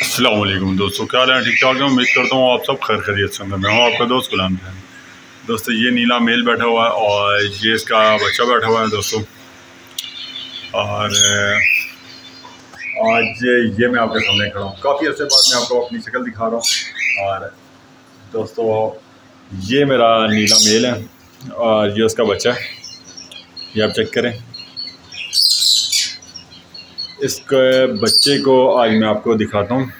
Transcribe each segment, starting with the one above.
अस्सलाम वालेकुम दोस्तों, क्या हाल है? ठीक ठाक है। उम्मीद करता हूँ आप सब खैर खैरियत से होंगे। मैं हूँ आपका दोस्त गुलाम खान। दोस्तों ये नीला मेल बैठा हुआ है और ये इसका बच्चा बैठा हुआ है दोस्तों। और आज ये मैं आपके सामने खड़ा हूँ, काफ़ी अर्से बाद मैं आपको अपनी शक्ल दिखा रहा हूँ। और दोस्तों ये मेरा नीला मेल है और ये उसका बच्चा है, ये आप चेक करें। इसके बच्चे को आज मैं आपको दिखाता हूँ।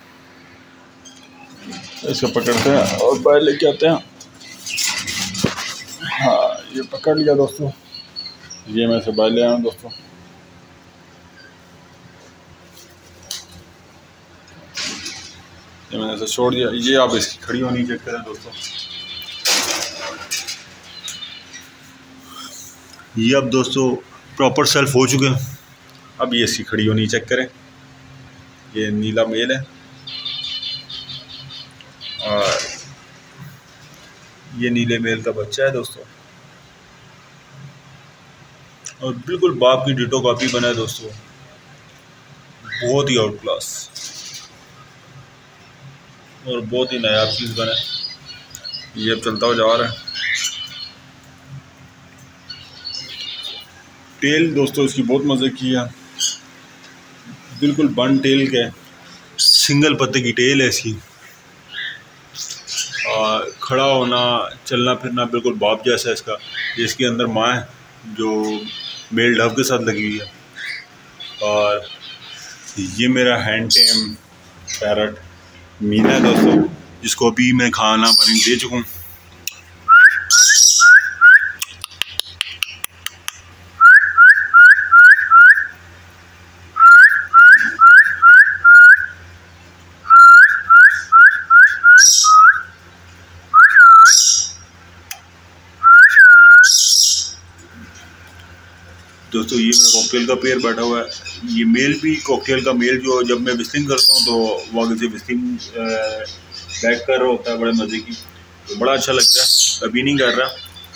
इसको पकड़ते हैं और बाहर लेके आते हैं। हाँ, ये पकड़ लिया दोस्तों, ये मैं इसे बाहर ले आया हूँ दोस्तों। ये मैंने इसे छोड़ दिया। ये आप इसकी खड़ी होनी चेक करें दोस्तों। ये अब दोस्तों प्रॉपर सेल्फ हो चुके हैं। अब ये इसकी खड़ी होनी चेक करें। ये नीला मेल है और ये नीले मेल का बच्चा है दोस्तों, और बिल्कुल बाप की डिटो कॉपी बना है दोस्तों, बहुत ही आउट क्लास और बहुत ही नायाब चीज़ बना है। ये अब चलता हुआ जा रहा है। टेल दोस्तों इसकी बहुत मज़े की है, बिल्कुल बन टेल के सिंगल पत्ते की टेल है इसकी। और खड़ा होना चलना फिरना बिल्कुल बाप जैसा है इसका। ये इसके अंदर माँ है जो मेल डव के साथ लगी हुई है। और ये मेरा हैंड टेम पैरट मीना है दोस्तों, जिसको अभी मैं खाना पानी दे चुका हूँ। दोस्तों ये मेरा कॉकटेल का पेयर बैठा हुआ है। ये मेल भी कॉकटेल का मेल जो जब मैं विस्लिंग करता हूँ तो वो आगे से विस्लिंग बैक कर रहा होता है बड़े मज़े की, तो बड़ा अच्छा लगता है। अभी नहीं कर रहा।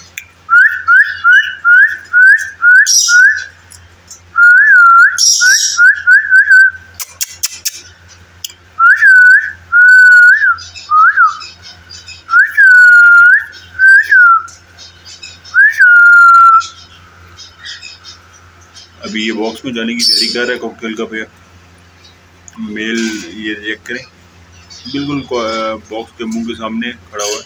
अभी ये बॉक्स में जाने की तैयारी कर रहा है कॉकटेल का पेयर मेल। ये चेक करें, बिल्कुल बॉक्स के मुंह के सामने खड़ा हुआ है।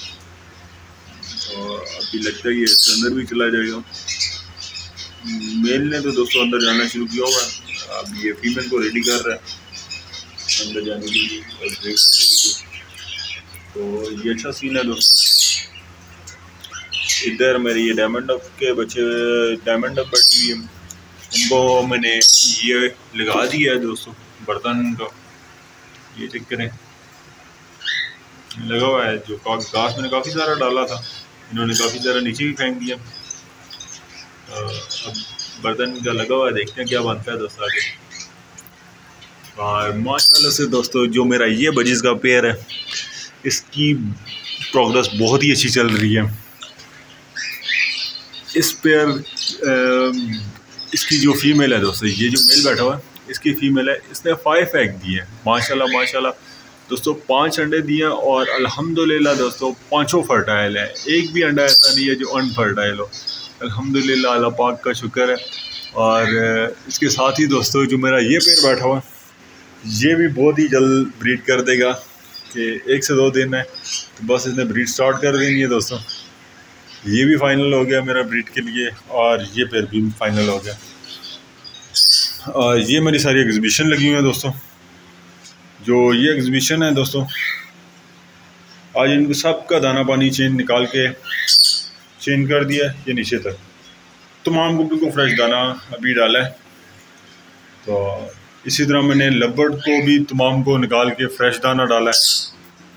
तो अभी लगता है ये इसके अंदर भी चला जाएगा। मेल ने तो दोस्तों अंदर जाना शुरू किया हुआ है। अब ये फीमेल को रेडी कर रहा है अंदर जाने के लिए और ब्रेक करने के लिए। तो ये अच्छा सीन है दोस्तों। इधर मेरे ये डायमंड डफ के बच्चे, डायमंड डफ बैठी हुई है, उनको मैंने ये लगा दिया है दोस्तों बर्तन का। ये चेक करें, लगा हुआ है। जो घास मैंने काफ़ी सारा डाला था, इन्होंने काफ़ी सारा नीचे भी फेंक दिया। अब बर्तन का लगा हुआ है, देखते हैं क्या बनता है दोस्तों आगे। और माशाल्लाह से दोस्तों जो मेरा ये बजीज का पेयर है, इसकी प्रोग्रेस बहुत ही अच्छी चल रही है। इस पेयर इसकी जो फीमेल है दोस्तों, ये जो मेल बैठा हुआ है इसकी फीमेल है, इसने 5 एग दिए हैं। माशाल्लाह माशाल्लाह दोस्तों 5 अंडे दिए हैं और अल्हम्दुलिल्लाह दोस्तों 5 फर्टाइल है। एक भी अंडा ऐसा नहीं है जो अनफर्टाइल हो। अल्हम्दुलिल्लाह अल्लाह पाक का शुक्र है। और इसके साथ ही दोस्तों जो मेरा ये पेयर बैठा हुआ है, ये भी बहुत ही जल्द ब्रीड कर देगा कि 1 से 2 दिन है तो बस इसने ब्रीड स्टार्ट कर देनी है दोस्तों। ये भी फाइनल हो गया मेरा ब्रीड के लिए और ये पेयर भी फाइनल हो गया। और ये मेरी सारी एग्जीबिशन लगी हुई है दोस्तों। जो ये एग्जीबिशन है दोस्तों, आज इनको सब का दाना पानी चेन निकाल के चेन कर दिया ये नीचे तक। तमाम को बिल्कुल फ्रेश दाना अभी डाला है। तो इसी तरह मैंने लबर्ड को भी तमाम को निकाल के फ्रेश दाना डाला है।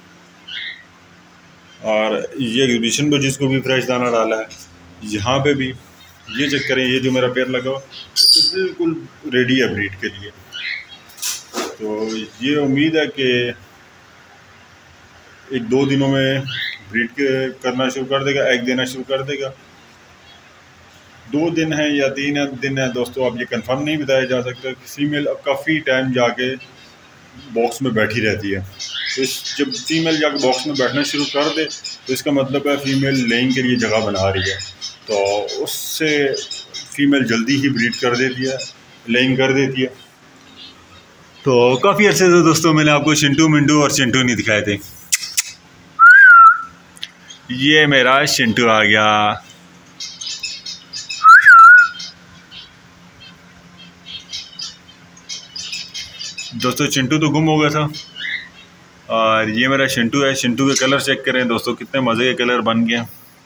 और ये एग्जीबिशन पर जिसको भी फ्रेश दाना डाला है, यहाँ पे भी ये चेक करें। ये जो मेरा पेड़ लगा हुआ तो बिल्कुल रेडी है ब्रीड के लिए। तो ये उम्मीद है कि 1-2 दिनों में ब्रीड करना शुरू कर देगा, एग देना शुरू कर देगा। 2 दिन है या 3 दिन है दोस्तों, अब ये कंफर्म नहीं बताया जा सकता। फीमेल अब काफ़ी टाइम जाके बॉक्स में बैठी रहती है। तो जब फीमेल जाकर बॉक्स में बैठना शुरू कर दे तो इसका मतलब है फीमेल लेइंग के लिए जगह बना रही है, तो उससे फीमेल जल्दी ही ब्रीड कर देती है, लेइंग कर देती है। तो काफ़ी अच्छे से दोस्तों मैंने आपको चिंटू मिंटू और चिंटू नहीं दिखाए थे। ये मेरा चिंटू आ गया। दोस्तों चिंटू तो गुम हो गया था और ये मेरा चिंटू है। चिंटू के कलर चेक करें दोस्तों, कितने मज़े के कलर बन गए।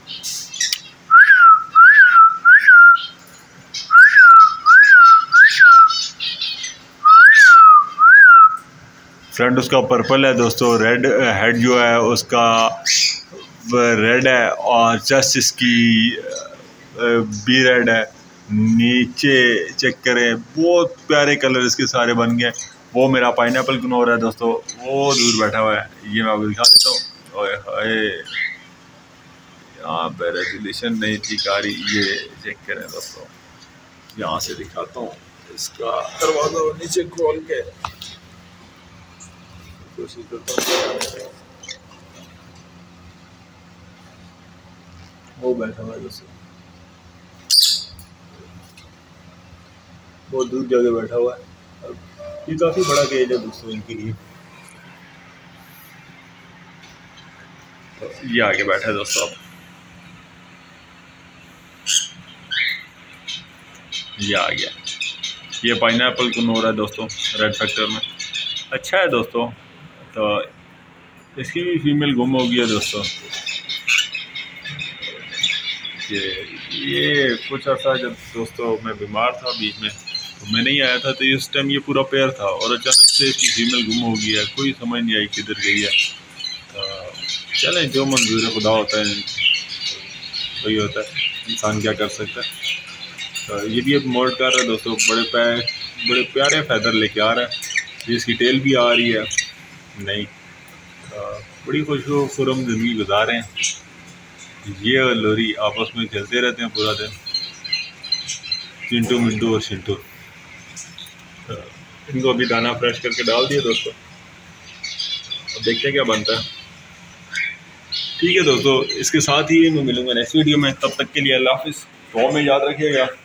फ्रंट उसका पर्पल है दोस्तों, रेड हेड जो है उसका रेड है और चेस्ट इसकी भी रेड है। नीचे चेक करें, बहुत प्यारे कलर इसके सारे बन गए। वो मेरा पाइनएप्पल ग्नोर है दोस्तों, वो दूर बैठा हुआ है, ये मैं आपको दिखा देता हूँ। ओए हाय, यहाँ पे रेजोल्यूशन नहीं ठीक आ रही, ये चेक करें दोस्तों, यहाँ से दिखाता हूँ। इसका दरवाज़ा नीचे खोल के कोशिश करता हूँ। वो बैठा हुआ है दोस्तों, बहुत दूर जगह बैठा हुआ है। ये काफ़ी बड़ा केज है दोस्तों इनके लिए। तो ये आगे बैठा है दोस्तों, ये आ गया। ये पाइनएप्पल ग्नोर है दोस्तों, रेड फैक्टर में अच्छा है दोस्तों। तो इसकी भी फीमेल गुम हो गई है दोस्तों। ये कुछ अर्सा जब दोस्तों मैं बीमार था बीच में, तो मैं नहीं आया था, तो इस टाइम ये पूरा पेयर था और अचानक से इसकी फीमेल गुम हो गई है, कोई समझ नहीं आई किधर गई है। तो चलें, जो मंजूर खुदा होता है वही होता है, इंसान क्या कर सकता है। तो ये भी अब मोल्ड कर रहा है दोस्तों, बड़े प्यारे फैदर लेके आ रहा है। जिसकी टेल भी आ रही है नहीं, बड़ी खुशखुरम ज़िंदगी गुजार रहे हैं। ये और लोरी आपस में खेलते रहते हैं पूरा दिन, चिंटू मिंटू और चिंटू। इनको अभी दाना फ्रेश करके डाल दिया दोस्तों, अब देखते हैं क्या बनता है। ठीक है दोस्तों, इसके साथ ही मैं मिलूंगा नेक्स्ट वीडियो में, तब तक के लिए अल्लाह हाफिज़। दुआ में याद रखिएगा।